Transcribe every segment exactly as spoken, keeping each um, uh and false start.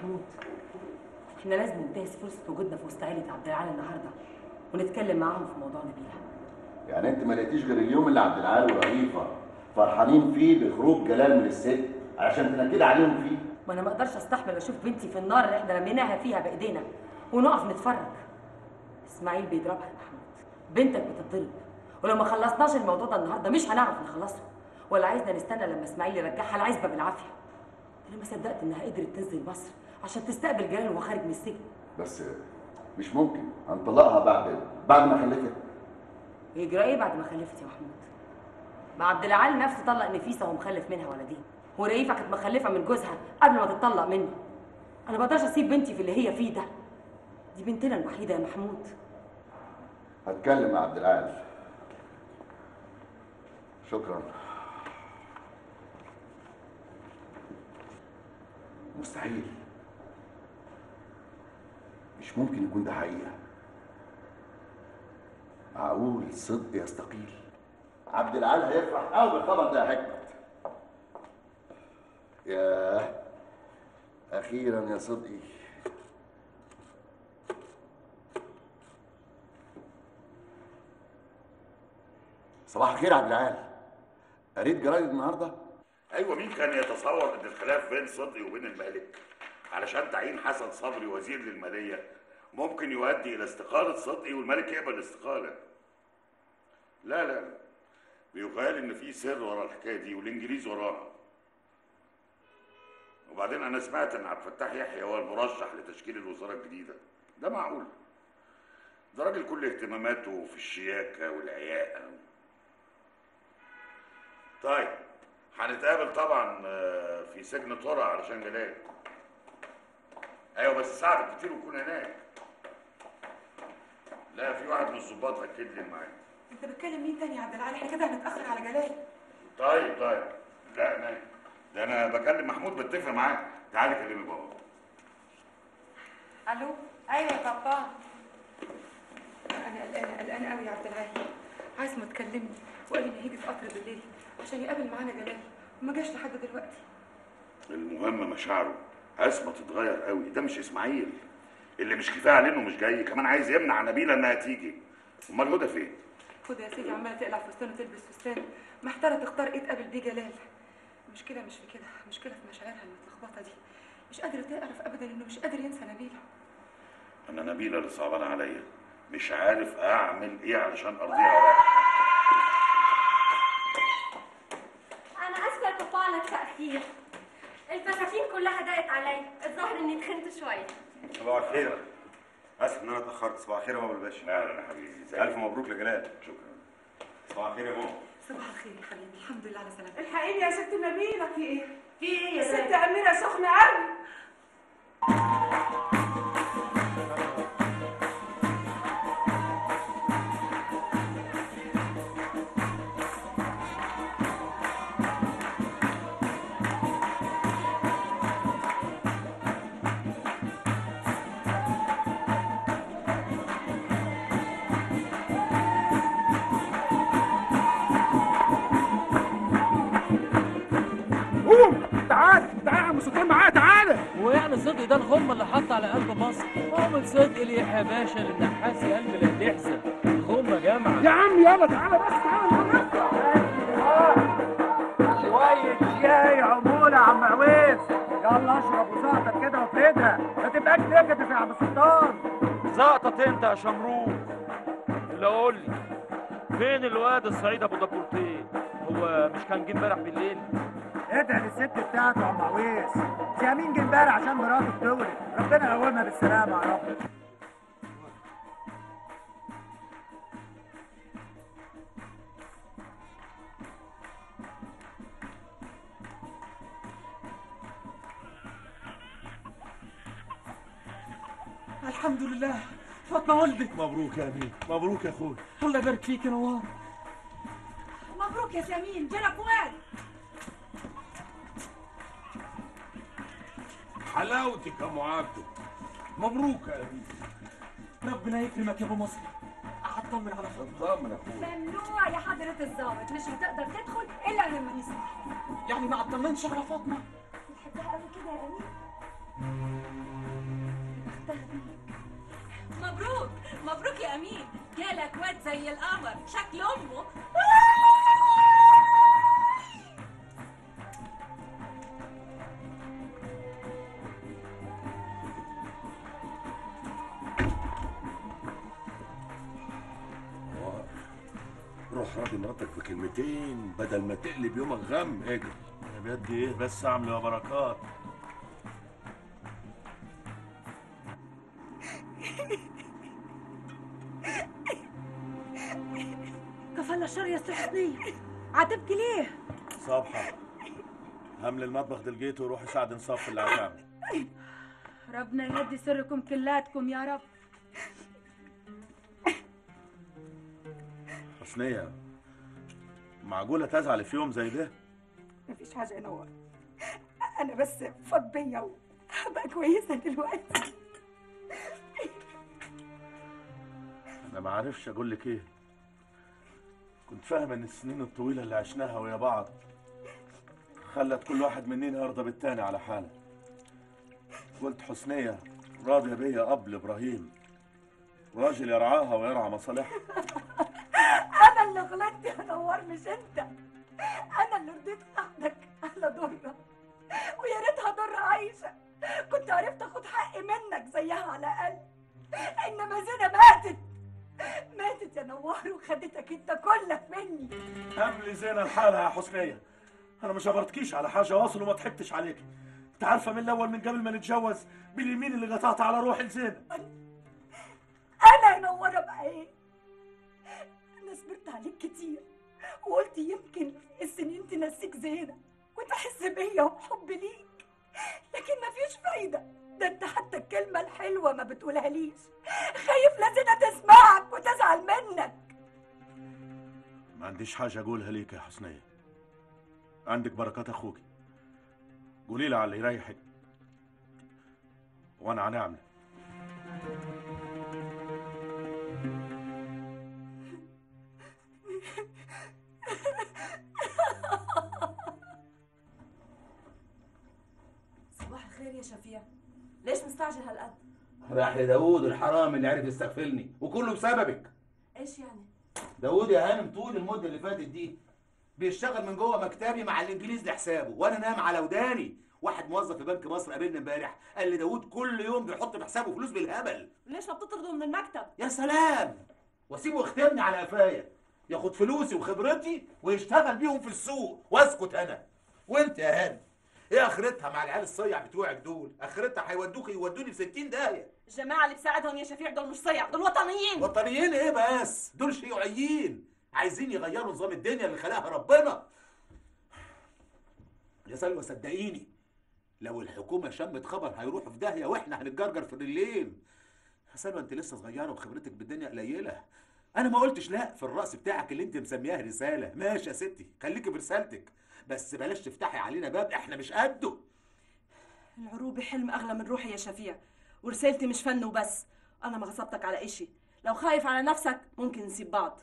محمود، احنا لازم ننتهز فرصه وجودنا في وسط عيله عبد العال النهارده ونتكلم معاهم في موضوع نبيله. يعني انت ما لقيتيش غير اليوم اللي عبد العال ورئيفه فرحانين فيه بخروج جلال من السجن علشان تنكد عليهم فيه؟ ما انا ما اقدرش استحمل اشوف بنتي في النار اللي احنا رميناها فيها بايدينا ونقف نتفرج. اسماعيل بيضربها يا محمود، بنتك بتتضرب، ولو ما خلصناش الموضوع ده النهارده مش هنعرف نخلصه. ولا عايزنا نستنى لما اسماعيل يرجعها العزبه بالعافيه؟ انا ما صدقت انها قدرت تنزل مصر عشان تستقبل جلال وهو خارج من السجن. بس مش ممكن هنطلقها بعد بعد ما خلفت. يجرى ايه بعد ما خلفت يا محمود؟ ما عبد العال نفسه طلق نفيسه ومخلف منها ولدين، ورئيفه كانت مخلفه من جوزها قبل ما تتطلق منه. انا ما اقدرش اسيب بنتي في اللي هي فيه ده، دي بنتنا الوحيده يا محمود. هتكلم مع عبد العال. شكرا. مستحيل، مش ممكن يكون ده حقيقه. معقول صدق يستقيل؟ عبد العال هيفرح قوي بالخبر ده يا حكمت. ياه، اخيرا يا صدقي. صباح الخير يا عبد العال، قريت جرايد النهارده؟ ايوه، مين كان يتصور ان الخلاف بين صدقي وبين الملك علشان تعيين حسن صبري وزير للماليه ممكن يؤدي الى استقاله صدقي والملك يقبل الاستقاله؟ لا لا، بيقال ان في سر ورا الحكايه دي والانجليز وراها. وبعدين انا سمعت ان عبد الفتاح يحيى هو المرشح لتشكيل الوزاره الجديده. ده معقول؟ ده راجل كل اهتماماته في الشياكه والعياقه. طيب هنتقابل طبعا في سجن طرع علشان جلال. ايوه بس ساعة كتير ويكون هناك. لا، في واحد من الظباط اكد لي الميعاد. انت بتكلم مين تاني يا عبد العال؟ احنا كده هنتاخر على جلال. طيب طيب، لا نايم، ده انا بكلم محمود بتفق معاه. تعالي كلمي بابا. الو. ايوه يا بابا. انا قلقانه قلقانه قوي يا عبد العال. عايز ما تكلمني وقال لي ان هيجي في قطر بالليل عشان يقابل معانا جلال وما جاش لحد دلوقتي. المهم مشاعره اسمه تتغير قوي. ده مش اسماعيل اللي مش كفايه عليه انه مش جاي، كمان عايز يمنع نبيله انها تيجي. امال هدى فين؟ هدى يا سيدي عماله تقلع فستان وتلبس فستان، محتاره تختار ايه تقابل بيه جلال. المشكله مش في كده، المشكله في مشاعرها المتلخبطه دي. مش قادره تعرف ابدا انه مش قادر ينسى نبيله. انا نبيله اللي صعبانه عليا، مش عارف اعمل ايه علشان ارضيها. انا اسفه يا بابا على التاخير، الفساتين كلها ضاقت عليا، الظاهر اني تخنت شويه. صباح الخير، اسف ان انا اتاخرت. صباح الخير يا بابا الباشا. لا لا يا حبيبي، الف مبروك لجلال. شكرا. صباح الخير يا ماما. صباح الخير يا حبيبي، الحمد لله على سلامتك. الحقيني يا ست نبيله. في ايه؟ في ايه يا ست اميره سخنه قوي. صدقي ده الغمه اللي حط على قلب مصر. ومن صدقي ليه يا باشا للنحاسي قلب لا تحزن. غمه جامعه يا عم. يلا تعالى بس تعالى. شويه شاي عموله يا عم عويس. يلا اشرب وزقطط كده وافردها، ما تبقاش نكدة يا عم سلطان. زقطط انت يا شمروخ. اللي قول لي فين الواد الصعيد ابو دبورتين؟ هو مش كان جه امبارح بالليل؟ ادعي للست بتاعته يا عم عويس. دي مين جه امبارح عشان مراته بتولد، ربنا يقومها بالسلامه يا رب. الحمد لله فاطمه ولدت. مبروك يا امين، مبروك يا اخوي. الله يبارك فيك يا نوار. مبروك يا سمين، جالك واد. حلاوتك يا ام عبده. مبروك يا امين. ربنا يكرمك يا ابو مصر. هطمن على فاطمه. اطمن يا اخويا. ممنوع يا حضره الظابط، مش هتقدر تدخل الا لما نسمع. يعني ما اطمنش على فاطمه؟ بتحبها قوي كده يا امين؟ مبروك مبروك يا امين، جالك واد زي القمر شكل امه. روح راضي مراتك في كلمتين بدل ما تقلب يومك غم. اجري. انا بيدي ايه بس اعمل يا بركات؟ كفالة الشر يا ست حسنية، عاتبكي ليه؟ صبحة همل المطبخ دلجيته وروحي ساعد نصف اللي هتعمل. ربنا يهدي سركم كلاتكم يا رب. حسنية معقولة تزعلي في يوم زي ده؟ مفيش حاجة يا نور، أنا بس فاض بيا وهبقى كويسة دلوقتي. أنا ما عارفش أقول لك إيه. كنت فاهم إن السنين الطويلة اللي عشناها ويا بعض خلت كل واحد مننا يرضى بالتاني على حاله. قلت حسنية راضية بيا قبل إبراهيم، راجل يرعاها ويرعى مصالحها. أنا اللي غلطت يا نور مش أنت. أنا اللي رضيت أخدك على ضرة، ويا ريتها ضرة عايشة كنت عرفت أخد حقي منك زيها على الأقل. إنما زينة ماتت ماتت يا نوار وخدتك أنت كلك مني. هملي زينة لحالها يا حسنية. أنا ما جبرتكيش على حاجة واصل وما ضحكتش عليكي. أنت عارفة من الأول من قبل ما نتجوز باليمين اللي قطعت على روحي لزينة. أنا يا نور أبقى إيه؟ أنا صبرت عليك كتير وقلت يمكن السنين تنسيك زينة وتحس بيا وحب ليك، لكن مفيش فايدة. ده انت حتى الكلمة الحلوة ما بتقولها ليش، خايف لا زينة تسمعك وتزعل منك. ما عنديش حاجة أقولها ليك يا حسنية. عندك بركات أخوك، قولي لي على اللي يريحك وأنا هنعمل. صباح الخير يا شفيع، ليش مستعجل هالقد؟ راح لداوود الحرام اللي عرف يستغفلني وكله بسببك. ايش يعني؟ داوود يا هانم طول المده اللي فاتت دي بيشتغل من جوه مكتبي مع الانجليز لحسابه وانا نام على وداني. واحد موظف في بنك مصر قابلني امبارح قال لي داوود كل يوم بيحط في حسابه فلوس بالهبل. ليش ما بتطرده من المكتب؟ يا سلام، واسيبه يختمني على قفايا ياخد فلوسي وخبرتي ويشتغل بيهم في السوق واسكت انا. وانت يا هانم ايه اخرتها مع العيال الصيع بتوعك دول؟ اخرتها هيودوك يودوني في ستين داهيه. الجماعه اللي بساعدهم يا شفيع دول مش صيع، دول وطنيين. وطنيين ايه بس؟ دول شيوعيين عايزين يغيروا نظام الدنيا اللي خلقها ربنا. يا سلوى صدقيني لو الحكومه شمت خبر هيروحوا في داهيه واحنا هنتجرجر في الرجلين. يا سلوى انت لسه صغيره وخبرتك بالدنيا قليله. انا ما قلتش لا في الرأس بتاعك اللي انت مسمياها رساله، ماشي يا ستي خليكي في رسالتك، بس بلاش تفتحي علينا باب احنا مش قده. العروبة حلم اغلى من روحي يا شفيع، ورسالتي مش فن وبس. انا ما غصبتك على اشي، لو خايف على نفسك ممكن نسيب بعض.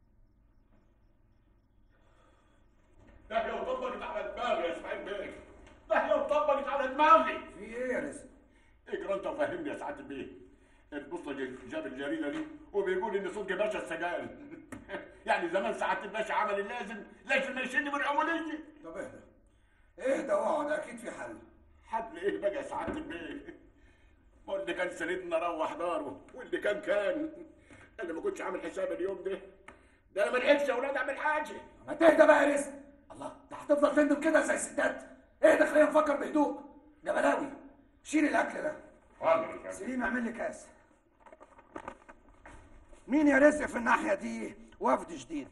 داهية وطبقت على دماغي يا اسماعيل بيه، داهية وطبقت على دماغي. في ايه يا رزق؟ اجرى انت وفهمني يا سعاده البيه. البوسطه جاب الجريده دي وبيقول ان صدق باشا السجال. يعني زمان سعاده الباشا عمل اللازم، لازم يشيلني من العموليه. طب اهدى اهدى واقعد، اكيد في حل. حل ايه بقى يا سعاده البيه؟ واللي كان سندنا روح داره، واللي كان كان انا ما كنتش عامل حساب اليوم ده. ده انا ما لحقتش يا اولاد اعمل حاجه. ما تهدى بقى يا رزق. الله، انت هتفضل تندم كده زي الستات؟ اهدى خلينا نفكر بهدوء. يا بلاوي شيل الاكل ده. حاضر. سليم اعمل لي كاس. مين يا رزق في الناحيه دي؟ وفد جديد.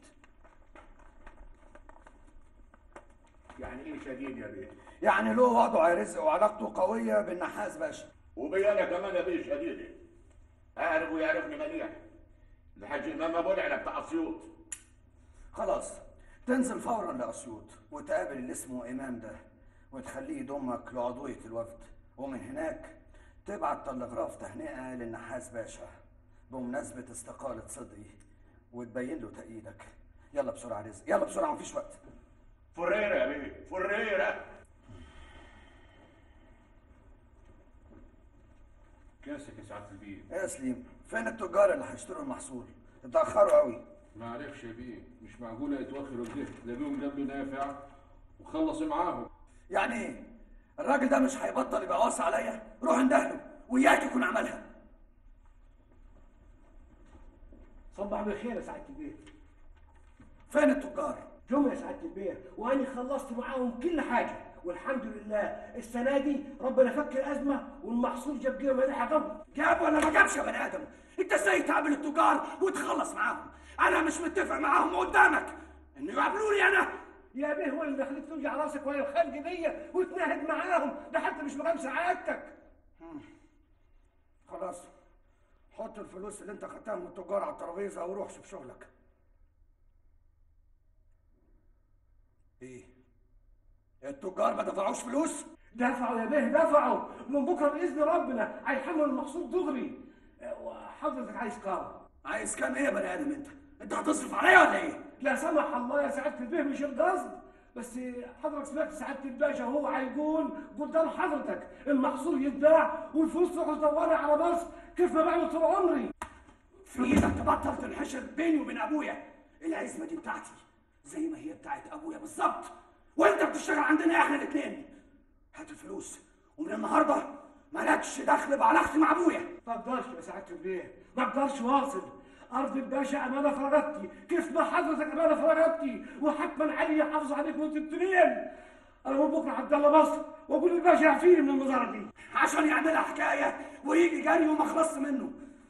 يعني ايه شديد يا بيه؟ يعني له وضعه يا رزق وعلاقته قويه بالنحاس باشا. وبي انا كمان يا بيه شديده. اعرف ويعرفني مليح. الحاج امام ابو العلا بتاع اسيوط. خلاص تنزل فورا لاسيوط وتقابل اللي اسمه امام ده وتخليه يضمك لعضويه الوفد، ومن هناك تبعت تلغراف تهنئه للنحاس باشا بمناسبه استقاله صدقي وتبين له تأييدك. يلا بسرعه رزق، يلا بسرعه مفيش وقت. فريره يا بيه، فريره. كاسك يا سعاده البيه. ايه يا سليم، فين التجار اللي هيشتروا المحصول؟ اتاخروا قوي. ما عرفش يا بيه، مش معقوله يتوخروا كده، تلاقيهم جنب نافع وخلص معاهم. يعني ايه؟ الراجل ده مش هيبطل يبقى قاص عليا؟ روح اندهله وياك يكون عملها. صبح بالخير يا سعاده البيه. فين التجار؟ جم يا سعاده البيه وانا خلصت معاهم كل حاجه والحمد لله. السنه دي ربنا فك الازمه والمحصول جاب جيبه مليحه قوي. جاب ولا ما جابش يا بني ادم؟ انت ازاي تقابل التجار وتخلص معاهم؟ انا مش متفق معاهم قدامك انه يقابلوني انا. يا بيه هو اللي خليك توجع راسك وهي الخلق دي وتناهد معاهم؟ ده حتى مش مقام سعادتك. خلاص، حط الفلوس اللي انت خدتها من التجار على الترابيزه وروح شوف شغلك. ايه؟ التجار ما دفعوش فلوس؟ دفعوا يا بيه دفعوا، من بكره باذن ربنا هيحملوا المحصول دغري. وحضرتك عايز كام؟ عايز كام ايه يا بني ادم انت؟ انت هتصرف عليا ولا ايه؟ لا سمح الله يا سعاده البيه مش القصد، بس حضرتك سمعت سعاده الباشا وهو هيقول قدام حضرتك المحصول يتباع والفلوس تروح تدورها على مصر كيف ما بعمل طول عمري. في ايدك تبطل تنحشر بيني وبين ابويا. العزمه دي بتاعتي زي ما هي بتاعت ابويا بالظبط، وانت بتشتغل عندنا احنا الاثنين. هات الفلوس ومن النهارده مالكش دخل بعلاقتي مع ابويا. ما اقدرش يا سعاده البيه، ما اقدرش واصل. ارض الباشا امانه في رقبتي كيف ما حضرتك امانه في رقبتي، وحتما علي يحافظ عليك وانت التنين. انا من بكره هتدلى مصر واقول للباشا يعفيني من النظاره دي عشان يعملها حكايه ويجي جري وما خلصت منه.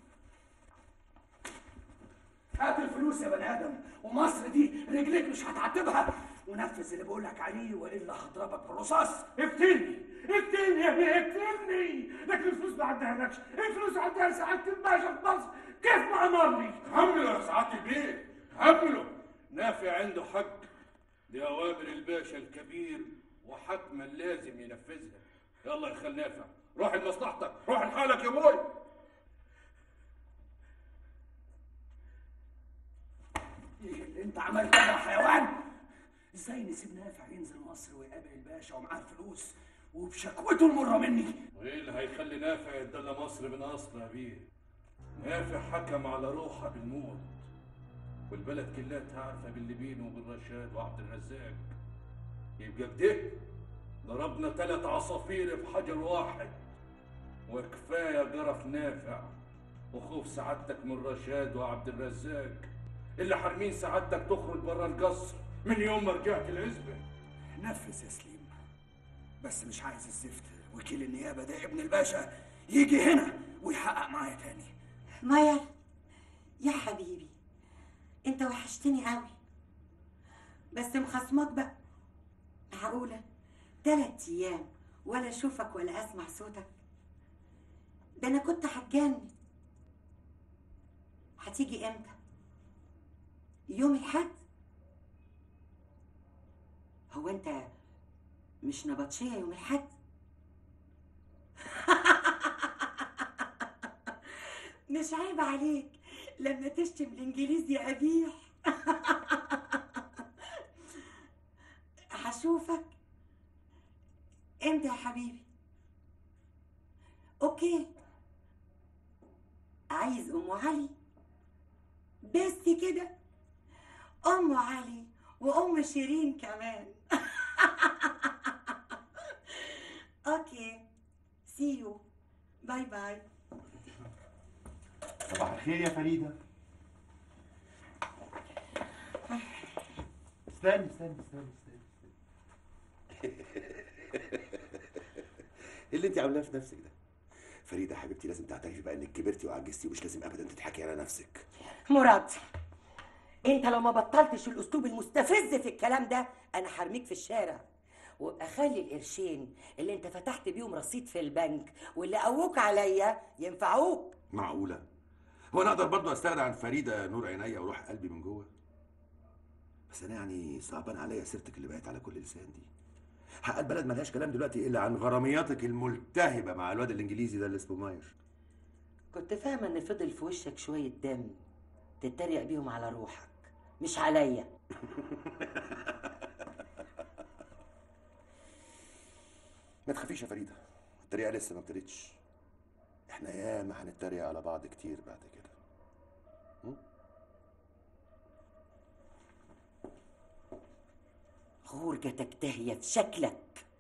هات الفلوس يا بني ادم، ومصر دي رجليك مش هتعتبها، ونفذ اللي بقول لك عليه والا هضربك بالرصاص. اقتلني اقتلني يا بيه اقتلني، لكن الفلوس ما عدهالكش، الفلوس عدها سعاده الباشا في مصر كيف ما امرني. حمله يا سعاده البيه حمله، نافع عنده حق، دي اوامر الباشا الكبير وحتما لازم ينفذها. يلا يا خال نافع روح لمصلحتك، روح لحالك يا ابوي. ايه اللي انت عملته ده يا حيوان؟ ازاي نسيب نافع ينزل مصر ويقابل الباشا ومعاه الفلوس وبشكوته المره مني؟ وايه اللي هيخلي نافع يدلى مصر من اصل يا بيه؟ نافع حكم على روحه بالموت، والبلد كلها عارفه باللي بينه وبين رشاد وعبد الرزاق. يبقى كده ضربنا ثلاث عصافير بحجر واحد، وكفايه جرف نافع وخوف سعادتك من رشاد وعبد الرزاق اللي حارمين سعادتك تخرج بره القصر من يوم ما رجعت العزبه. نفذ يا سليم، بس مش عايز الزفت وكيل النيابه ده ابن الباشا يجي هنا ويحقق معايا تاني. ماير يا حبيبي انت وحشتني قوي، بس مخصمك بقى. معقوله تلات ايام ولا اشوفك ولا اسمع صوتك؟ ده انا كنت هتجنن. هتيجي امتى؟ يوم الحد؟ هو انت مش نبطشيه يوم الحد؟ مش عيب عليك لما تشتم الانجليز يا قبيح. هشوفك امتى يا حبيبي؟ اوكي. عايز ام علي بس كده؟ ام علي وام شيرين كمان. اوكي سي يو باي باي. صباح الخير يا فريدة. استني استني استني استني ايه اللي انت عاملاه في نفسك ده؟ فريدة حبيبتي لازم تعترفي بقى انك كبرتي وعجزتي ومش لازم ابدا تضحكي على نفسك. مراد انت لو ما بطلتش الاسلوب المستفز في الكلام ده انا هرميك في الشارع. وابقى خلي القرشين اللي انت فتحت بيهم رصيد في البنك واللي قووك عليا ينفعوك. معقولة؟ هو انا اقدر برضه استغنى عن فريدة نور عينيا وروح قلبي من جوه؟ بس انا يعني صعبان عليا سيرتك اللي بقت على كل لسان دي. حق البلد ملهاش كلام دلوقتي الا عن غرامياتك الملتهبة مع الواد الانجليزي ده اللي اسمه ماير. كنت فاهمه ان فضل في وشك شويه دم تتريق بيهم على روحك مش عليا. ما تخافيش يا فريدة، الطريقة لسه ما ابتدتش. احنا ياما هنتريق على بعض كتير بعد كده. م? غورجتك داهية في شكلك.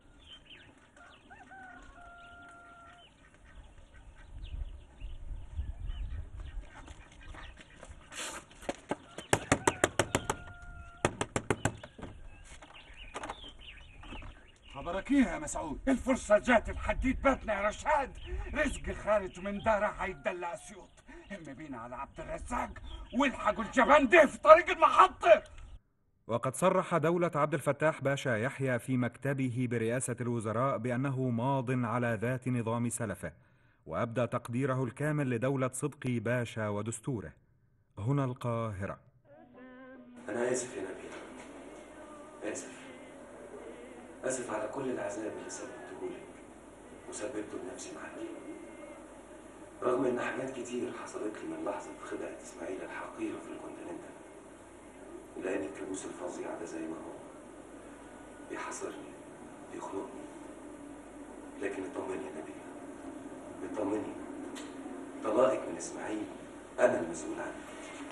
خبرك ايه يا مسعود؟ الفرصة جات لحديد باتنا يا رشاد. رزق خارج من داره هيدلع اسيوط. هم بينا على عبد الرزاق والحقوا الجبان ده في طريق المحطة. وقد صرح دولة عبد الفتاح باشا يحيى في مكتبه برئاسة الوزراء بأنه ماض على ذات نظام سلفه، وأبدى تقديره الكامل لدولة صدقي باشا ودستوره. هنا القاهرة. أنا آسف يا نبيل، آسف آسف على كل العذاب اللي سببته لك وسببته لنفسي معاكي، رغم إن حاجات كتير حصلت لي من لحظة خدعة إسماعيل الحقيرة في الكونتيننتال، لأن الكابوس الفظيع ده زي ما هو بيحاصرني بيخنقني. لكن اطمني يا نبيل، اطمني، طلاقك من إسماعيل أنا المسؤول عنه.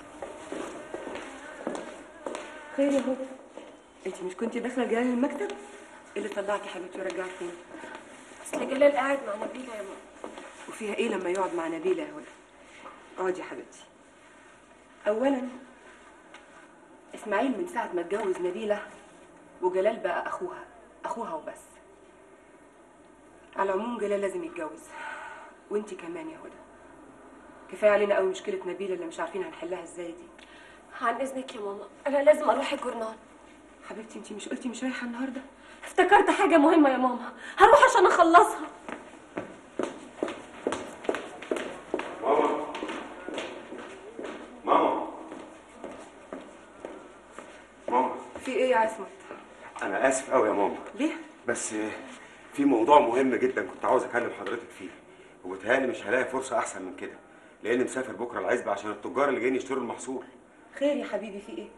خير يا هدى، انت مش كنتي داخله جلال المكتب؟ اللي طلعك يا حبيبتي ورجعك فين؟ اصل جلال قاعد مع نبيله يا ماما. وفيها ايه لما يقعد مع نبيله يا هدى؟ اقعدي يا حبيبتي. اولا اسماعيل من ساعه ما اتجوز نبيله وجلال بقى اخوها، اخوها وبس. على العموم جلال لازم يتجوز، وانت كمان يا هدى. كفايه علينا قوي مشكله نبيله اللي مش عارفين هنحلها ازاي دي. عن اذنك يا ماما، انا لازم اروح الجورنال. حبيبتي انت مش قلتي مش رايحه النهارده؟ افتكرت حاجه مهمه يا ماما، هروح عشان اخلصها. ماما ماما ماما في ايه يا عصمت؟ انا اسف قوي يا ماما. ليه؟ بس في موضوع مهم جدا كنت عاوز اكلم حضرتك فيه، وبتهيألي مش هلاقي فرصه احسن من كده، لاني مسافر بكره العزبه عشان التجار اللي جايين يشتروا المحصول. خير يا حبيبي، في ايه؟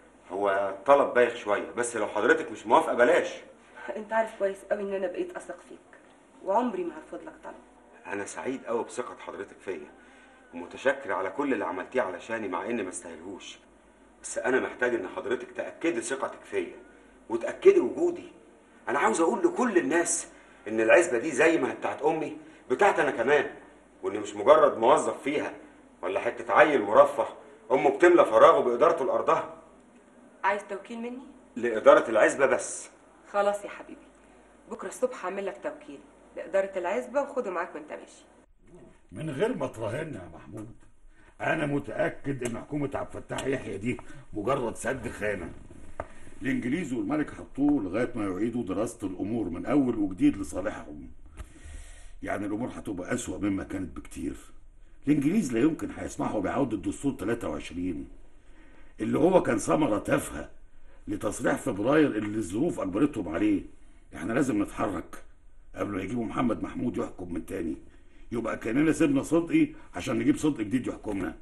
هو طلب بايخ شويه، بس لو حضرتك مش موافقه بلاش. انت عارف كويس قوي ان انا بقيت اثق فيك، وعمري ما هرفض لك طلب. انا سعيد قوي بثقه حضرتك فيا، ومتشكر على كل اللي عملتيه علشاني مع اني ما استاهلهوش، بس انا محتاج ان حضرتك تاكدي ثقتك فيا وتاكدي وجودي. انا عاوز اقول لكل الناس ان العزبه دي زي ما هي بتاعت امي بتاعت انا كمان، واني مش مجرد موظف فيها ولا حته عيل مرفه امه بتملى فراغه بادارته لارضها. عايز توكيل مني؟ لاداره العزبه بس. خلاص يا حبيبي، بكره الصبح هعمل لك توكيل لاداره العزبه وخده معاك وانت ماشي. من غير ما تراهنا يا محمود، انا متاكد ان حكومه عبد الفتاح يحيى دي مجرد سد خانه. الانجليز والملك حطوه لغايه ما يعيدوا دراسه الامور من اول وجديد لصالحهم. يعني الامور هتبقى اسوأ مما كانت بكتير. الانجليز لا يمكن هيسمحوا بعوده الدستور ثلاثة وعشرين اللي هو كان ثمره تافهه لتصريح فبراير اللي الظروف اجبرتهم عليه. احنا لازم نتحرك قبل ما يجيبوا محمد محمود يحكم من تاني، يبقى كاننا سيبنا صدقي عشان نجيب صدق جديد يحكمنا.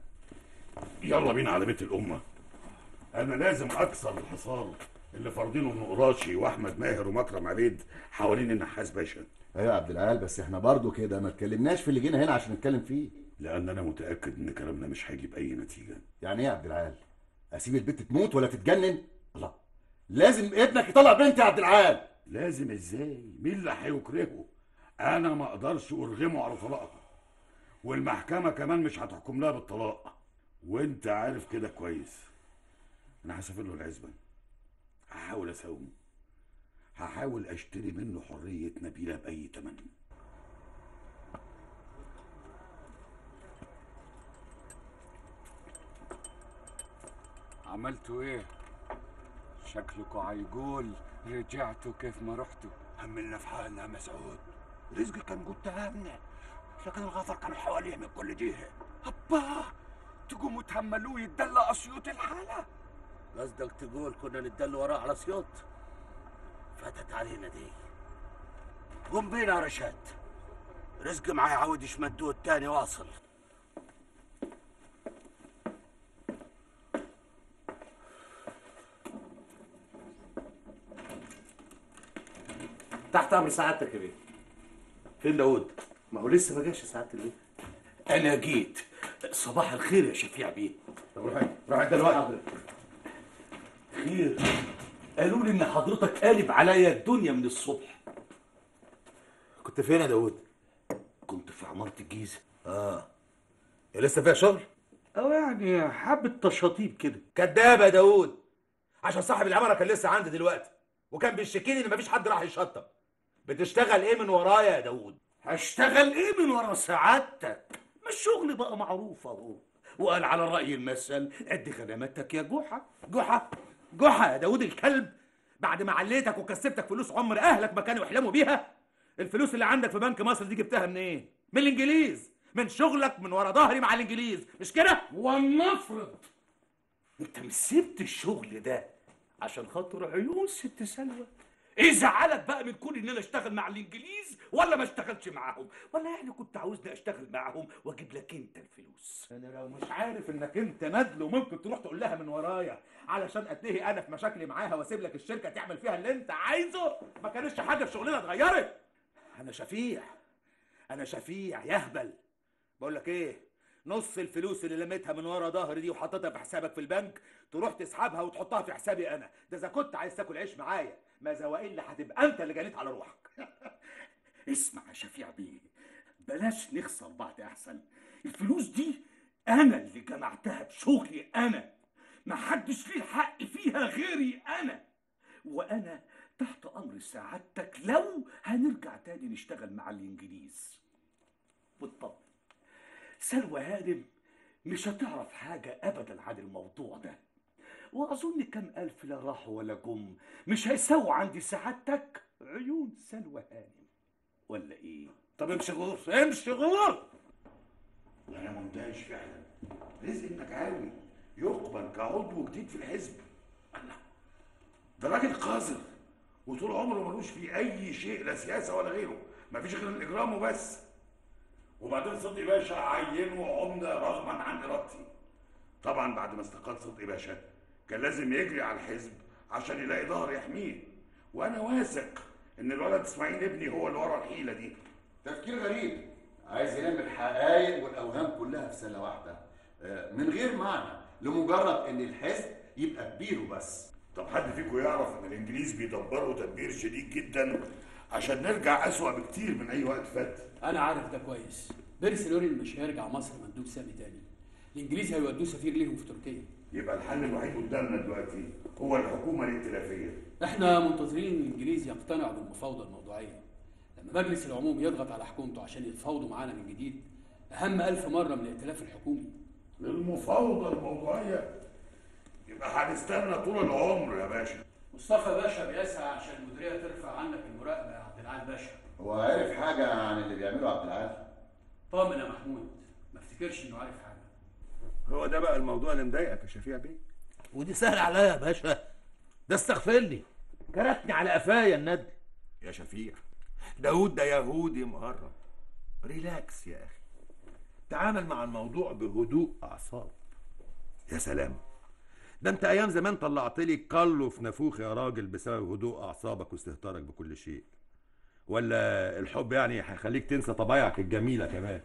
يلا بينا على بيت الامه. انا لازم اكسر الحصار اللي فرضينه ابن قراشي واحمد ماهر ومكرم عبيد حوالين النحاس باشا. ايوه يا عبد العال، بس احنا برضو كده ما اتكلمناش في اللي جينا هنا عشان نتكلم فيه. لان انا متاكد ان كلامنا مش هيجيب اي نتيجه. يعني ايه يا عبد العال؟ اسيب البنت تموت ولا تتجنن؟ الله، لازم ابنك يطلع بنتي يا عبد العال. لازم ازاي؟ مين اللي هيكرهه؟ انا ما اقدرش ارغمه على طلاقها، والمحكمه كمان مش هتحكم لها بالطلاق، وانت عارف كده كويس. انا هسافر له العزبه، هحاول اساومه، هحاول اشتري منه حريه نبيله باي ثمن. عملتوا ايه؟ شكلكوا عيجول، رجعتوا كيف ما رحتوا. هملنا في حالنا يا مسعود، رزقي كان قدامنا لكن الغفر كان حواليه من كل جهه. ابا تقوموا تهملوه يتدلى اسيوط الحاله؟ قصدك تقول كنا نتدلى وراه على اسيوط؟ فاتت علينا دي. قوم بينا يا رشاد، رزق معايا عاود يشمدوه التاني واصل. تحت امر سعادتك يا بيه. فين داوود؟ ما هو لسه ما جاش سعاده البيه. انا جيت. صباح الخير يا شفيع بيه. طب روح روح انت دلوقتي. خير، قالوا لي ان حضرتك قالب عليا الدنيا من الصبح. كنت فين يا داوود؟ كنت في عمارة الجيزة. اه هي لسه فيها شغل؟ او يعني حبة تشاطيب كده. كداب يا داوود، عشان صاحب العمارة كان لسه عندي دلوقتي وكان بيشتكيني ان مفيش حد راح يشطب. بتشتغل ايه من ورايا يا داوود؟ هشتغل ايه من ورا سعادتك؟ ما الشغل بقى معروف اهو، وقال على رأي المثل ادي خدماتك يا جحا. جحا جحا يا داوود الكلب، بعد ما عليتك وكسبتك فلوس عمر اهلك ما كانوا يحلموا بيها. الفلوس اللي عندك في بنك مصر دي جبتها منين؟ إيه؟ من الانجليز، من شغلك من ورا ظهري مع الانجليز، مش كده؟ ولنفرض انت مش سبت الشغل ده عشان خاطر عيون ست سلوى، ايه زعلك بقى من كون ان انا اشتغل مع الانجليز ولا ما اشتغلش معاهم؟ ولا يعني كنت عاوزني اشتغل معاهم واجيب لك انت الفلوس؟ انا لو مش عارف انك انت ندل وممكن تروح تقول لها من ورايا علشان اتلهي انا في مشاكلي معاها واسيب لك الشركه تعمل فيها اللي انت عايزه، ما كانش حاجه في شغلنا اتغيرت. انا شفيع، انا شفيع يهبل. بقول لك ايه، نص الفلوس اللي لميتها من ورا ظهري دي وحطيتها في حسابك في البنك تروح تسحبها وتحطها في حسابي انا، ده اذا كنت عايز تاكل عيش معايا، ماذا والا هتبقى انت اللي جنيت على روحك. اسمع يا شفيع بيه، بلاش نخسر بعض احسن. الفلوس دي انا اللي جمعتها بشغلي انا، ما حدش ليه حق فيها غيري انا، وانا تحت امر سعادتك لو هنرجع تاني نشتغل مع الانجليز. بالطبع سلوى هانم مش هتعرف حاجة أبدا عن الموضوع ده، وأظن كم ألف لا راحوا ولا جم مش هيساووا عندي سعادتك عيون سلوى هانم، ولا إيه؟ طب امشي غور، امشي غور. أنا مندهش فعلا، رزق المجعاوي يقبل كعضو جديد في الحزب. الله، ده راجل قذر وطول عمره ملوش في أي شيء، لا سياسة ولا غيره، مفيش غير الإجرام وبس. وبعدين صدقي باشا عينه عمده رغما عن ارادتي. طبعا بعد ما استقال صدقي باشا كان لازم يجري على الحزب عشان يلاقي ظهر يحميه، وانا واثق ان الولد اسماعيل ابني هو اللي ورا الحيله دي. تفكير غريب، عايز يلم الحقائق والاوهام كلها في سنه واحده من غير معنى، لمجرد ان الحزب يبقى كبير وبس. طب حد فيكم يعرف ان الانجليز بيدبروا تدبير شديد جدا عشان نرجع اسوأ بكتير من اي وقت فات؟ انا عارف ده كويس. بيرسي لورين مش هيرجع مصر مندوب سامي تاني، الانجليز هيودوه سفير ليهم في تركيا. يبقى الحل الوحيد قدامنا دلوقتي هو الحكومه الائتلافيه. احنا منتظرين الانجليز يقتنعوا بالمفاوضه الموضوعيه. لما مجلس العموم يضغط على حكومته عشان يتفاوضوا معانا من جديد، اهم ألف مره من الائتلاف الحكومي. المفاوضه الموضوعيه يبقى هنستنى طول العمر يا باشا. مصطفى باشا بيسعى عشان المديريه ترفع عنك المراقبه يا عبد العال باشا. هو عارف حاجه عن اللي بيعمله عبد العال؟ طمن يا محمود، ما افتكرش انه عارف حاجه. هو ده بقى الموضوع اللي مضايقك يا شفيع بيه؟ ودي سهل عليا يا باشا، ده استغفرني كرتني على قفايا الندل. يا شفيع داوود ده يهودي مهرب، ريلاكس يا اخي، تعامل مع الموضوع بهدوء اعصاب. يا سلام، ده انت ايام زمان طلعت لي كله في نافوخ يا راجل بسبب هدوء اعصابك واستهتارك بكل شيء. ولا الحب يعني هيخليك تنسى طبايعك الجميله كمان؟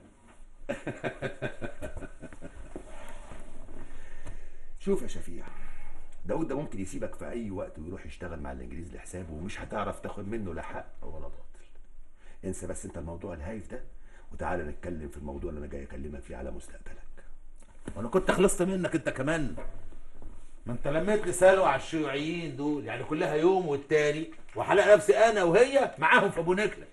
شوف يا شفيع، داود ده ممكن يسيبك في اي وقت ويروح يشتغل مع الانجليز لحسابه ومش هتعرف تاخد منه لا حق ولا باطل. انسى بس انت الموضوع الهايف ده وتعالى نتكلم في الموضوع اللي انا جاي اكلمك فيه على مستقبلك. وانا كنت خلصت منك انت كمان، ما انت لميت لي سلوى على الشيوعيين دول، يعني كلها يوم والتاني وحلق نفسي انا وهي معاهم في ابو نكله.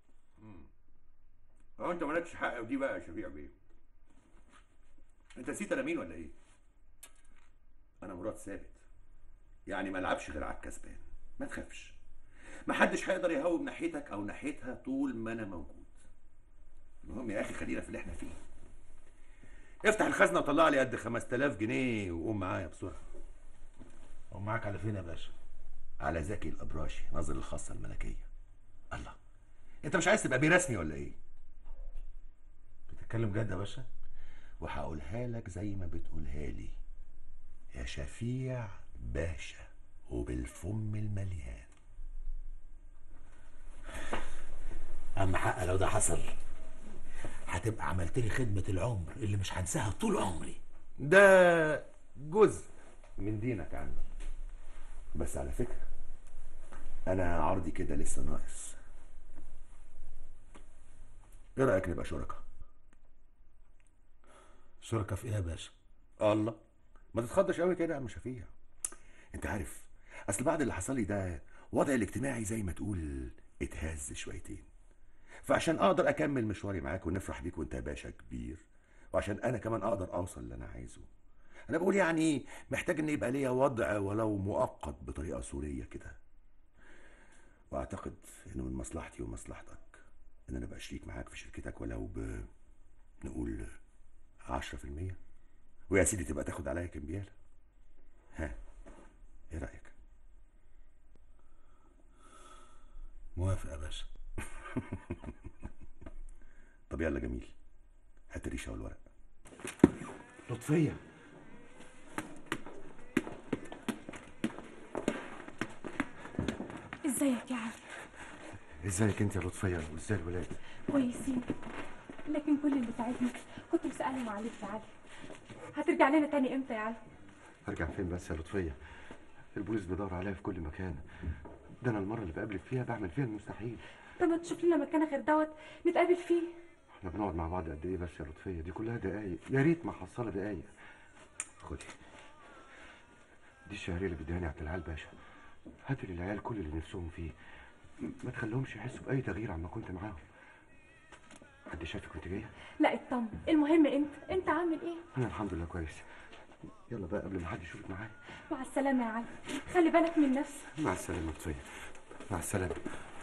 هو انت مالكش حق ودي بقى يا شفيع بيه. انت نسيت انا مين ولا ايه؟ انا مراد ثابت، يعني ما العبش غير على الكسبان، ما تخافش، ما حدش هيقدر يهوب ناحيتك او ناحيتها طول ما انا موجود. المهم يا اخي خلينا في اللي احنا فيه. افتح الخزنه وطلع لي قد خمسة آلاف جنيه وقوم معايا بسرعه. قوم معاك على فين يا باشا؟ على زكي الابراشي، ناظر الخاصه الملكيه. الله، انت مش عايز تبقى بيه رسمي ولا ايه؟ بتتكلم جد يا باشا؟ وهقولها لك زي ما بتقولها لي، يا شفيع باشا وبالفم المليان. اما حق لو ده حصل هتبقى عملت لي خدمه العمر اللي مش هنساها طول عمري. ده جزء من دينك عني، بس على فكرة أنا عرضي كده لسه ناقص. إيه رأيك نبقى شركاء؟ شركاء في إيه يا باشا؟ الله، ما تتخضش قوي كده يا عم شفيع. أنت عارف أصل بعد اللي حصل لي ده وضعي الاجتماعي زي ما تقول اتهز شويتين، فعشان أقدر أكمل مشواري معاك ونفرح بيك وأنت يا باشا كبير، وعشان أنا كمان أقدر أوصل اللي أنا عايزه، أنا بقول يعني محتاج إن يبقى ليا وضع ولو مؤقت بطريقة سورية كده. وأعتقد إنه من مصلحتي ومصلحتك إن أنا أبقى شريك معاك في شركتك ولو ب نقول عشرة في المية، ويا سيدي تبقى تاخد عليا كمبيالة. ها إيه رأيك؟ موافق يا باشا. طب يلا جميل، هات الريشة والورق. لطفية، ازيك يا علي؟ ازيك انت يا لطفية وازاي الولاد؟ كويسين، لكن كل اللي تعبني كنت بسألهم عليك يا علي. هترجع لنا تاني امتى يا علي؟ هرجع فين بس يا لطفية؟ البوليس بيدور عليا في كل مكان، ده انا المرة اللي بقابلك فيها بعمل فيها المستحيل. طب ما تشوف لنا مكان غير دوت نتقابل فيه. احنا بنقعد مع بعض قد ايه بس يا لطفية؟ دي كلها دقايق، يا ريت ما حصلها دقايق. خدي دي الشهرية اللي بيديهاني عبد العال باشا، هاتي للعيال كل اللي نفسهم فيه، ما تخليهمش يحسوا بأي تغيير عما كنت معاهم. حد شافك كنت جاية؟ لا اطمن، المهم انت انت عامل ايه؟ انا الحمد لله كويس. يلا بقى قبل ما حد يشوفك معايا. مع السلامة يا علي، خلي بالك من نفسك. مع السلامة لطفية، مع السلامة.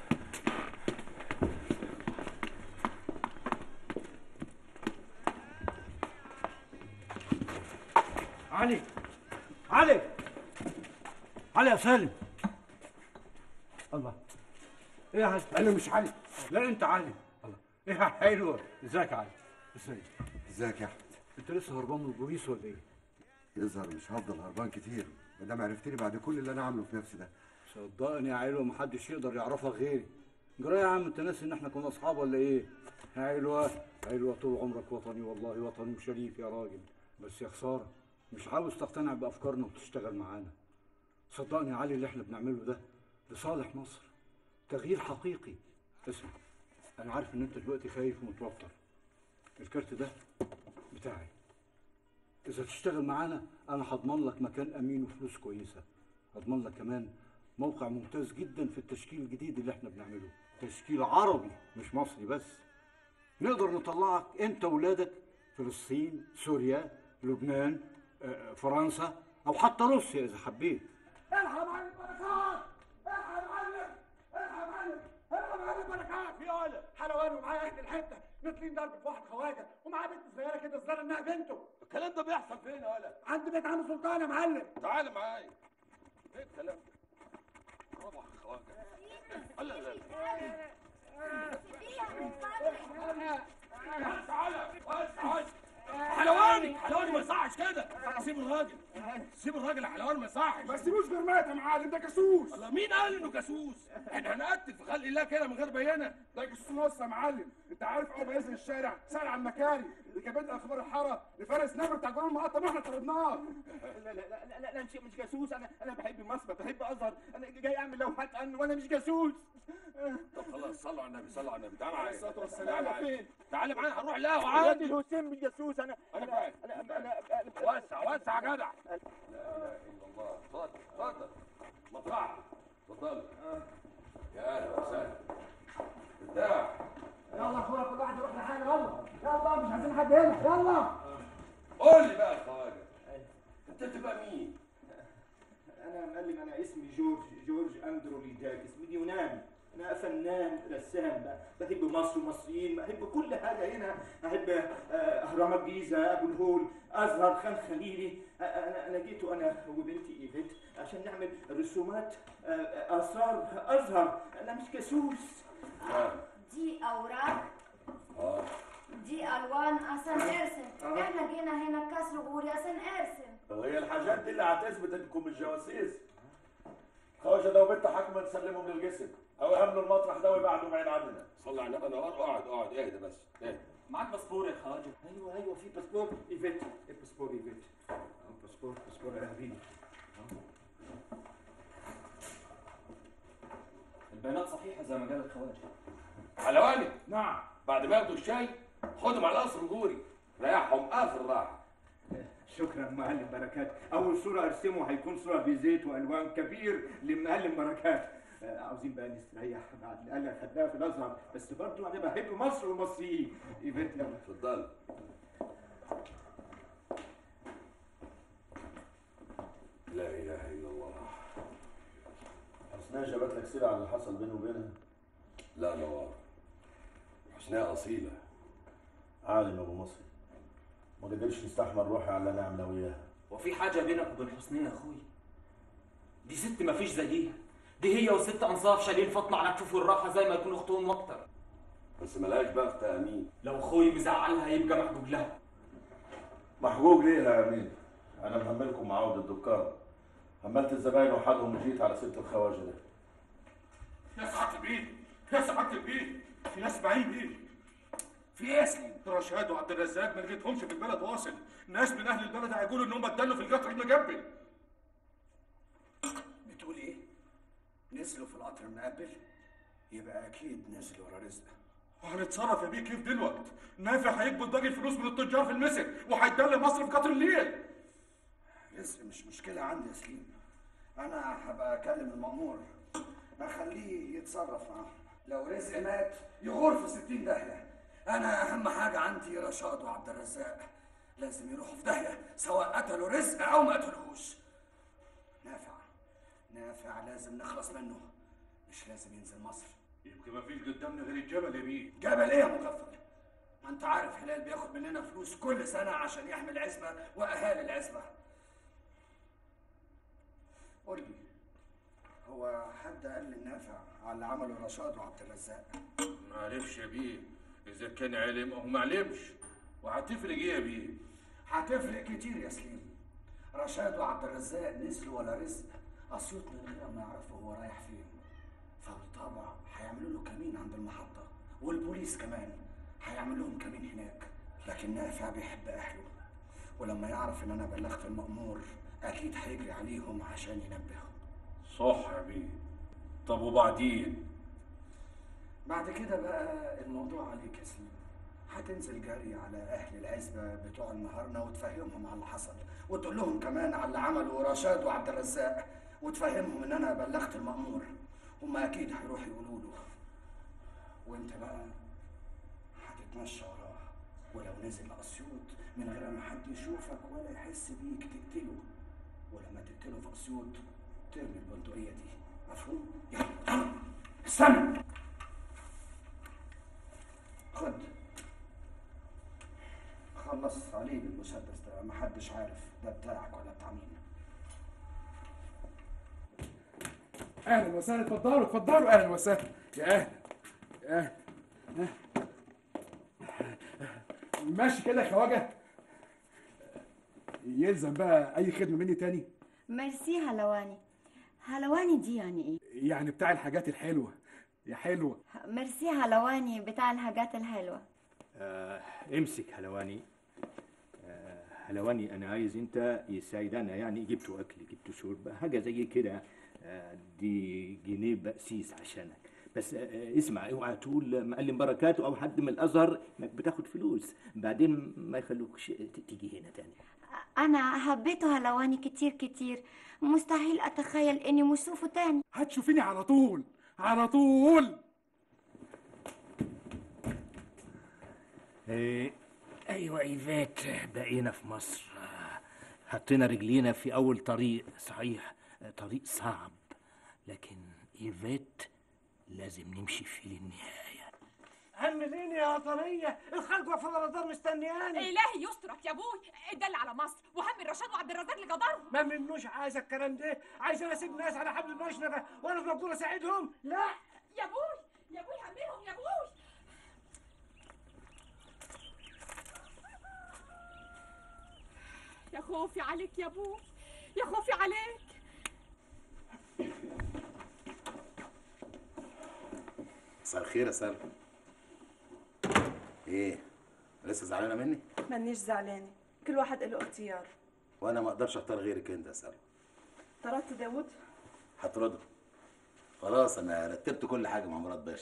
علي علي علي يا سالم. الله، ايه يا علي؟ انا مش علي. لا انت علي. الله، ايه يا حلوه؟ ازيك يا علي؟ ازيك؟ ازيك يا احمد؟ انت لسه هربان من البوليس ولا ايه؟ يظهر مش هفضل هربان كتير ما دام عرفتني بعد كل اللي انا عامله في نفسي ده. صدقني يا علوه محدش يقدر يعرفك غيري. جرى يا عم انت ناسي ان احنا كنا اصحاب ولا ايه؟ يا علوه علوه طول عمرك وطني، والله وطني وشريف يا راجل، بس يا خساره مش عاوز تقتنع بافكارنا وتشتغل معانا. صدقني يا علي اللي احنا بنعمله ده لصالح مصر، تغيير حقيقي. اسمع، انا عارف ان انت دلوقتي خايف ومتوتر. الكارت ده بتاعي، اذا تشتغل معانا انا هضمن لك مكان امين وفلوس كويسه، هضمن لك كمان موقع ممتاز جدا في التشكيل الجديد اللي احنا بنعمله، تشكيل عربي مش مصري بس. نقدر نطلعك انت وولادك فلسطين، سوريا، لبنان، فرنسا، او حتى روسيا اذا حبيت. الحق يا معلم بركات، الحق يا معلم، الحق يا معلم، الحق يا معلم بركات. يا ولد حلوان ومعايا اهل الحته نازلين ضرب في واحد خواجه ومعاه بنت صغيره كده صغيره انها بنته. الكلام ده بيحصل فين يا ولد؟ عند بيت عم سلطان يا معلم. تعال معايا. ايه الكلام ده؟ برافو على الخواجه. لا لا لا تعالى تعالى. حلواني حلواني ما يصحش كده، سيب الراجل سيب الراجل يا حلواني ما يصحش. ما تسيبوش غير مات يا معلم، ده جاسوس. الله، مين قال انه جاسوس؟ احنا هنقتل في خلق الله كده من غير بينه؟ ده جاسوس نص يا معلم. انت عارف اول ما ينزل الشارع سال على المكاري اللي جابت اخبار الحاره لفارس نمر بتاع جرام المقطم واحنا طردناه. لا لا لا لا لا مش جاسوس، انا انا بحب مصر، بحب ازهر، انا جاي اعمل لوحات عنه وانا مش جاسوس. طب خلاص صلوا على النبي، صلوا على النبي. تعالى معايا. الصلاه والسلام. فين؟ تعالى معايا هنروح القهوه عادي. عادي. الحسين مش جاسوس. انا انا انا فاهم. انا انا وسع وسع يا جدع. لا اله الا الله. اتفضل اتفضل مطرح. اتفضل يا اهلا وسهلا. ارتاح. يلا يا اخويا كل واحد يروح لحاله. يلا يلا مش عايزين حد هنا. يلا قول لي بقى يا خواجه، انت تبقى مين؟ انا معلم، انا اسمي جورج جورج اندرو ليداك، اسمي يوناني. انا فنان رسام، بحب مصر ومصريين، بحب كل حاجه هنا، احب اهرامات جيزه، ابو الهول، ازهر، خان خليلي. انا انا جيت انا وبنتي ايفيت عشان نعمل رسومات اثار ازهر. انا مش جاسوس. دي اوراق، اه دي الوان عشان ارسم. احنا جينا هنا كسر غوري عشان ارسم. وهي الحاجات دي اللي هتثبت انكم مش جواسيس. خواجه ده وبنت حاكمه نسلمهم للجسم او يهملوا المطرح ده ويبعدوا بعيد عننا. صلي على النبي. انا اقعد اقعد اهدى بس اهدى. معاك باسبور يا خواجه؟ ايوه ايوه في باسبور ايفيت، الباسبور ايفيت. اهو باسبور باسبور يا حبيبي. البيانات صحيحه زي ما قال الخواجه. حلواني. نعم. بعد ما ياخدوا الشاي خدهم على قصر جوري، ريحهم اخر راحه. شكرا معلم بركات. اول صوره ارسمه هيكون صوره بزيت والوان كبير لمعلم بركات. آه، عاوزين بقى نستريح بعد القلق اللي خدناها في الازهر، بس برضه انا بحب مصر والمصريين. ايفيت يلا اتفضل. لا اله الا الله. حسناء جابت لك سيره على اللي حصل بينه وبينها؟ لا نوار، حسناء اصيله. عالم ابو مصري، ما قدرش نستحمل روحي على اللي نعمله وياها. وفي حاجه بينك وبين حسنية يا اخوي؟ دي ست مفيش زيها، دي هي وست انصاف شايلين فاطمه على كتوف الراحه زي ما يكون اختهم واكتر. بس ملهاش بخت يا امين. لو اخوي مزعلها يبقى محجوج لها. محجوج ليه يا امين؟ انا مهملكم معاود الدكان، هملت الزباين وحدهم وجيت على ست الخواجه ده. يا سعاده البيت، يا سعاده البيت، في ناس بعيد ايه؟ في ايه يا سليم؟ رشاد وعبد الرزاق ما لقيتهمش في البلد واصل، ناس من اهل البلد هيقولوا ان هم اتدلوا في القطر المجبل. بتقول ايه؟ نزلوا في القطر المقبل؟ يبقى اكيد نزلوا ورا رزق. وهنتصرف يا بيه كيف دلوقتي؟ نافع هيقبض باقي الفلوس من التجار في المسك وهيدل مصر في قطر الليل. رزق مش مشكله عندي يا سليم، انا هبقى اكلم المأمور اخليه يتصرف معاهم. لو رزق مات يغور في ستين داهيه. انا اهم حاجه عندي رشاد وعبد الرزاق، لازم يروحوا في داهيه سواء قتلوا رزق او ما قتلوهوش. نافع نافع لازم نخلص منه، مش لازم ينزل مصر. يبقى ما فيش قدامنا غير الجبل يا بيه. جبل ايه يا مغفل؟ ما انت عارف هلال بياخد مننا فلوس كل سنه عشان يحمي العزبه واهالي العزبه. قول لي، هو حد قال للنافع على اللي عمله رشاد وعبد الرزاق؟ ما عرفش يا بيه، اذا كان علم او ما علمش. وهتفرق ايه يا بيه؟ هتفرق كتير يا سليم. رشاد وعبد الرزاق نزلوا ولا رزق اسيوط من غير ما يعرفوا هو رايح فين، فبالطبع هيعملوا له كمين عند المحطه، والبوليس كمان هيعمل لهم كمين هناك. لكن نافع بيحب اهله، ولما يعرف ان انا بلغت المأمور اكيد هيجري عليهم عشان ينبههم. صح يا بيه. طب وبعدين؟ بعد كده بقى الموضوع عليك يا سليم. هتنزل جري على اهل العزبه بتوع النهارده وتفهمهم على اللي حصل، وتقول لهم كمان على اللي عمله رشاد وعبد الرزاق، وتفهمهم ان انا بلغت المأمور. هم اكيد هيروحوا يقولوا له، وانت بقى هتتمشى وراه، ولو نزل اسيوط من غير ما حد يشوفك ولا يحس بيك تقتله، ولما تقتله في اسيوط ترمي البندقيه دي. مفهوم؟ يلا يلا استنى، خد خلص عليه بالمسدس ده، محدش عارف ده بتاعك ولا بتاع مين. اهلا وسهلا، اتفضلوا اتفضلوا، اهلا وسهلا. يا اهلا يا اهلا. ماشي كده يا خواجه. يلزم بقى اي خدمه مني تاني؟ ميرسي هلواني. هلواني دي يعني ايه؟ يعني بتاع الحاجات الحلوه يا حلوه. ميرسي هلواني بتاع الحاجات الحلوه. آه امسك هلواني. آه هلواني انا عايز انت يساعدنا، يعني جبتوا اكل جبتوا شرب حاجه زي كده. آه دي جنيه بقسيس عشانك، بس آه اسمع، اوعى تقول معلم بركات او حد من الازهر انك بتاخد فلوس، بعدين ما يخلوكش تيجي هنا تاني. انا حبيته هلواني كتير كتير، مستحيل اتخيل اني مش اشوفه تاني. هتشوفيني على طول على طول. إيه ايوه ايفات، بقينا في مصر، حطينا رجلينا في اول طريق، صحيح طريق صعب، لكن ايفات لازم نمشي فيه للنهايه. عمليني يا طريه، الخلق في الرادار مستنياني. الهي يسترك يا ابوي، ادل على مصر وهم الرشاد وعبد الرزاق لجدارهم. ما منوش عايز الكلام ده، عايز انا اسيب ناس على حبل المشنقه وانا في مقدور اساعدهم؟ لا يا ابوي يا ابوي هملهم يا ابوي. يا خوفي عليك يا ابوي، يا خوفي عليك. مساء الخير يا سلمى. ايه لسه زعلانه مني؟ مانيش زعلانه، كل واحد له اختيار. وانا ما اقدرش اختار غيرك انت يا سلوى. طردت داوود؟ هطرده. خلاص انا رتبت كل حاجه مع مراد باشا.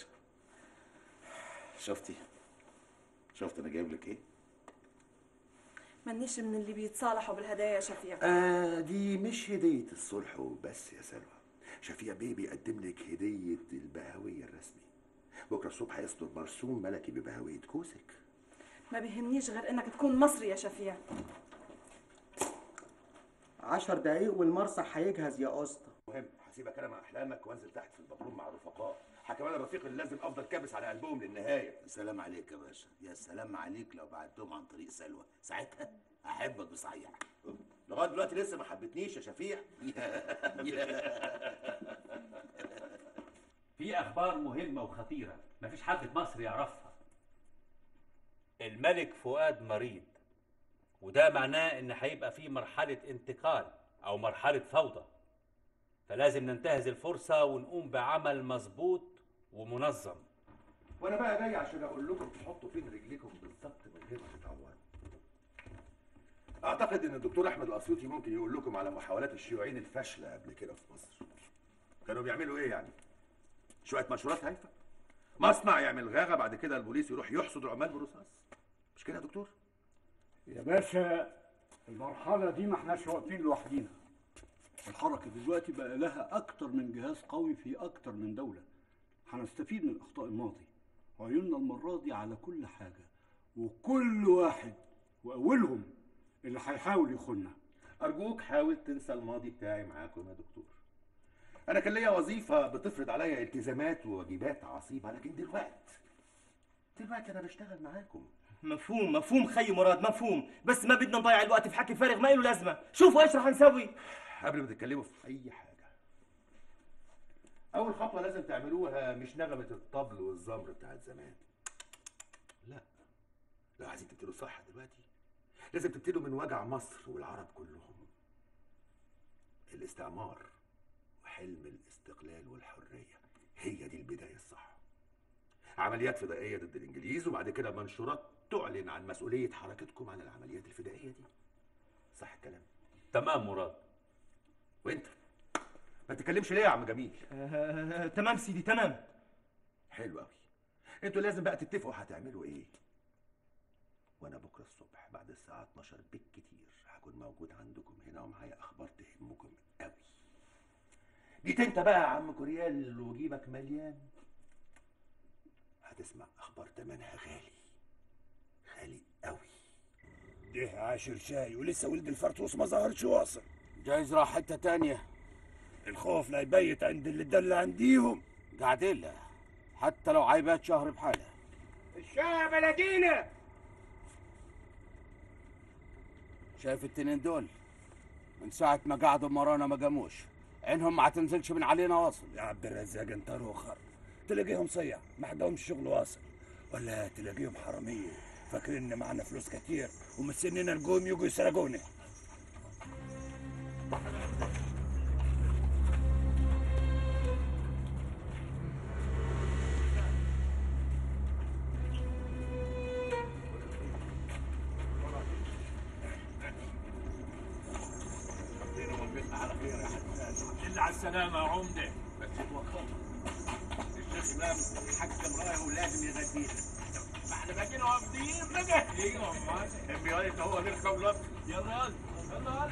شفتي؟ شفت انا جايب لك ايه؟ مانيش من اللي بيتصالحوا بالهدايا يا شفيع. آه دي مش هديه الصلح وبس يا سلوى. شفيع بيه بيقدم لك هديه البهويه الرسمي. بكره الصبح يصدر مرسوم ملكي ببهويه كوسك. ما بيهمنيش غير انك تكون مصري يا شفيع. عشر دقايق والمرصح هيجهز يا اسطى. مهم هسيبك انا مع احلامك وانزل تحت في البطروم مع الرفقاء. كمان الرفيق اللي لازم افضل كابس على قلبهم للنهايه. يا سلام عليك يا باشا، يا سلام عليك لو بعتهم عن طريق سلوى، ساعتها احبك بصحيح. لغايه دلوقتي لسه ما حبتنيش يا شفيع. في اخبار مهمه وخطيره مفيش حد في مصر يعرفها. الملك فؤاد مريض، وده معناه ان هيبقى في مرحله انتقال او مرحله فوضى، فلازم ننتهز الفرصه ونقوم بعمل مظبوط ومنظم. وانا بقى جاي عشان اقول لكم تحطوا فين رجليكم بالظبط من غير ما تتعوروا. اعتقد ان الدكتور احمد الاسيوطي ممكن يقول لكم على محاولات الشيوعيين الفاشله قبل كده في مصر. كانوا بيعملوا ايه يعني؟ شويه مشورات هايفه؟ مصنع يعمل غاغه بعد كده البوليس يروح يحصد العمال برصاص. مش كده يا دكتور؟ يا باشا المرحلة دي ما احناش واقفين لوحدينا. الحركة دلوقتي بقى لها أكتر من جهاز قوي في أكتر من دولة. هنستفيد من أخطاء الماضي. عيوننا المرة دي على كل حاجة وكل واحد وأولهم اللي هيحاول يخوننا. ارجوك حاول تنسى الماضي بتاعي معاكم يا دكتور. انا كان ليا وظيفه بتفرض عليا التزامات وواجبات عصيبه، لكن دلوقتي دلوقتي انا بشتغل معاكم. مفهوم مفهوم خي مراد مفهوم، بس ما بدنا نضيع الوقت في حكي فارغ ما له لازمه. شوفوا ايش رح نسوي قبل ما تتكلموا في اي حاجه. اول خطوه لازم تعملوها مش نغمه الطبل والزمر بتاعت زمان، لا، لو عايزين تبتدوا صح دلوقتي لازم تبتدوا من وجع مصر والعرب كلهم. الاستعمار وحلم الاستقلال والحريه، هي دي البدايه الصح. عمليات فدائيه ضد الانجليز، وبعد كده منشورات تعلن عن مسؤوليه حركتكم عن العمليات الفدائيه دي. صح الكلام؟ تمام مراد. وانت ما تتكلمش ليه يا عم جميل؟ آه، تمام سيدي تمام. حلو قوي. انتوا لازم بقى تتفقوا هتعملوا ايه. وانا بكره الصبح بعد الساعه اتناشر بالكتير هكون موجود عندكم هنا ومعايا اخبار تهمكم قوي. جيت انت بقى يا عم كوريال وجيبك مليان، هتسمع اخبار تمنها غالي غالي قوي. ده عاشر شاي ولسه ولد الفرطوس ما ظهرش واصل. جايز راح حته تانية. الخوف لا يبيت عند اللي دل عنديهم. قاعدين له حتى لو عيبات شهر بحالها. الشاي يا بلدينا. شايف التنين دول من ساعة ما قعدوا مرانا ما قاموش، عينهم ما هتنزلش من علينا واصل. يا عبد الرزاق انت روخر، تلاقيهم صيع ما حدهمش شغل واصل، ولا تلاقيهم حرامية فاكرين ان معنا فلوس كتير ومستنينا نقوم يجوا يسرقونا. على السلامة يا عمدة. بس اتوقفت. الشيخ إمام حكم رأيه ولازم يغدينا. ما احنا باقيين واقفين بقى. ايوه امال. ابي يلا هو نركب لط. يلا يلا. يلا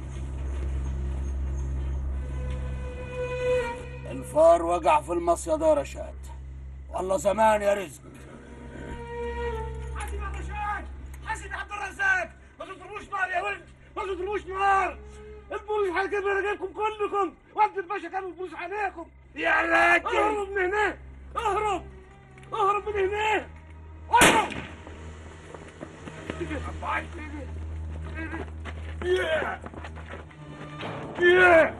يلا. الفار وقع في المصيدة يا رشاد. والله زمان يا رزق. حاسب يا رشاد، حاسب يا عبد الرزاق، ما تضربوش نار يا ولد، ما تضربوش نار. البوليس هيجيب رجالكم كلكم، وقت الباشا كانوا يبوس عليكم. يا راجل اهرب من هنا، اهرب اهرب من هنا، اهرب. يا يا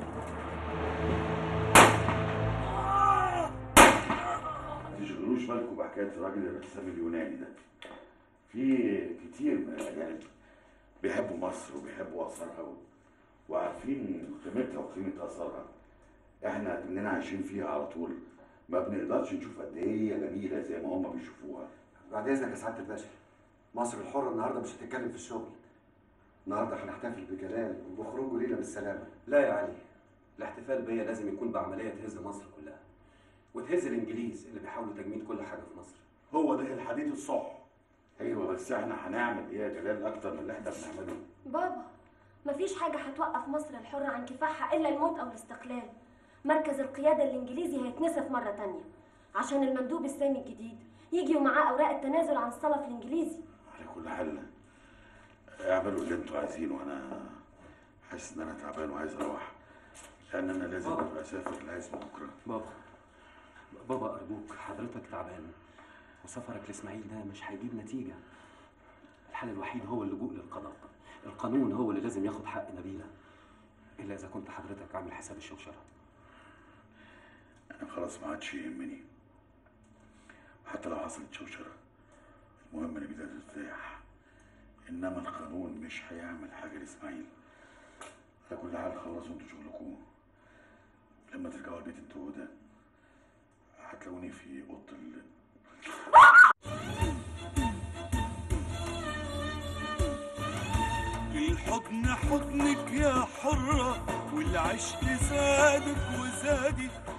ما تشغلوش بالكم بحكايه الراجل الرسام اليوناني ده. في كتير من الاجانب بيحبوا مصر وبيحبوا اثارها وعارفين قيمتها وقيمه اثارها. احنا كلنا عايشين فيها على طول، ما بنقدرش نشوف قد ايه هي جميله زي ما هم بيشوفوها. بعد اذنك يا سعاده الباشا، مصر الحرة النهارده مش هتتكلم في الشغل. النهارده هنحتفل بجلال وبخروجه لينا بالسلامة. لا يا علي، الاحتفال بيا لازم يكون بعملية تهز مصر كلها وتهز الإنجليز اللي بيحاولوا تجميد كل حاجة في مصر. هو ده الحديث الصح. ايوه بس احنا هنعمل ايه يا جلال اكتر من اللي احنا بنعمله؟ بابا مفيش حاجة هتوقف مصر الحرة عن كفاحها إلا الموت أو الاستقلال. مركز القيادة الإنجليزي هيتنسف مرة تانية عشان المندوب السامي الجديد يجي ومعاه أوراق التنازل عن الصلف الإنجليزي. على كل حال اعملوا اللي انتوا عايزينه، وانا حاسس ان انا تعبان وعايز اروح، لان انا لازم ابقى اسافر العزم بكره. بابا بابا أرجوك، حضرتك تعبان وسفرك لإسماعيل ده مش هيجيب نتيجة. الحل الوحيد هو اللجوء للقضاء. القانون هو اللي لازم ياخد حق نبيلة، إلا إذا كنت حضرتك عامل حساب الشوشرة. انا خلاص ما عادش يهمني، حتى لو حصلت شوشرة المهم نبيلة ترتاح، انما القانون مش هيعمل حاجة لإسماعيل. على كل حال خلصوا انتوا شغلكم، لما ترجعوا البيت انتوا ده هتلاقوني في اوضه ال الحضن حضنك يا حرة، والعشق زادك وزادك